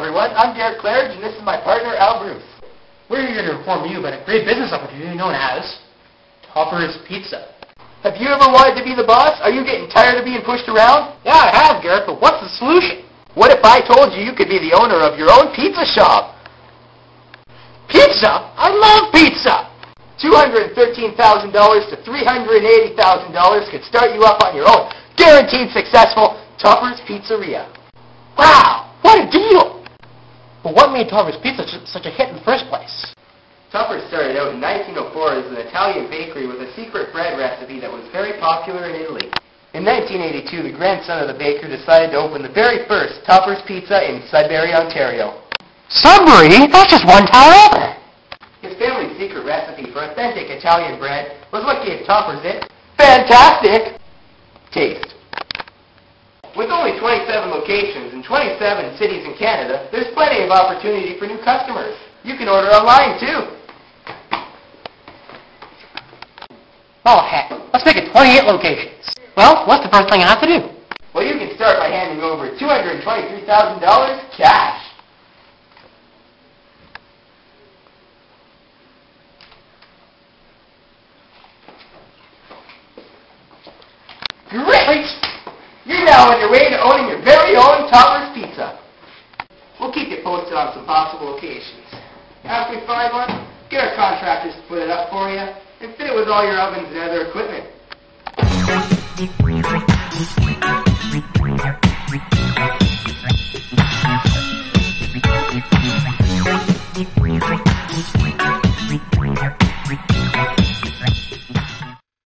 everyone, I'm Garret Claridge, and this is my partner, Allan. We're here to inform you about a great business opportunity known as Topper's Pizza. Have you ever wanted to be the boss? Are you getting tired of being pushed around? Yeah, I have, Garret, but what's the solution? What if I told you you could be the owner of your own pizza shop? Pizza? I love pizza! $213,000 to $380,000 could start you up on your own guaranteed successful Topper's Pizzeria. Wow, what a deal! But what made Topper's Pizza such a hit in the first place? Topper's started out in 1904 as an Italian bakery with a secret bread recipe that was very popular in Italy. In 1982, the grandson of the baker decided to open the very first Topper's Pizza in Sudbury, Ontario. Sudbury? That's just one town over. His family's secret recipe for authentic Italian bread was what gave Topper's its fantastic taste. With only 27 locations in 27 cities in Canada, there's plenty of opportunity for new customers. You can order online too. Oh heck, let's make it 28 locations. Well, what's the first thing I have to do? Well, you can start by handing over $223,000 cash. Great! You're now on your way to owning your very own Topper's Pizza. We'll keep you posted on some possible locations. After we find one, get our contractors to put it up for you and fit it with all your ovens and other equipment.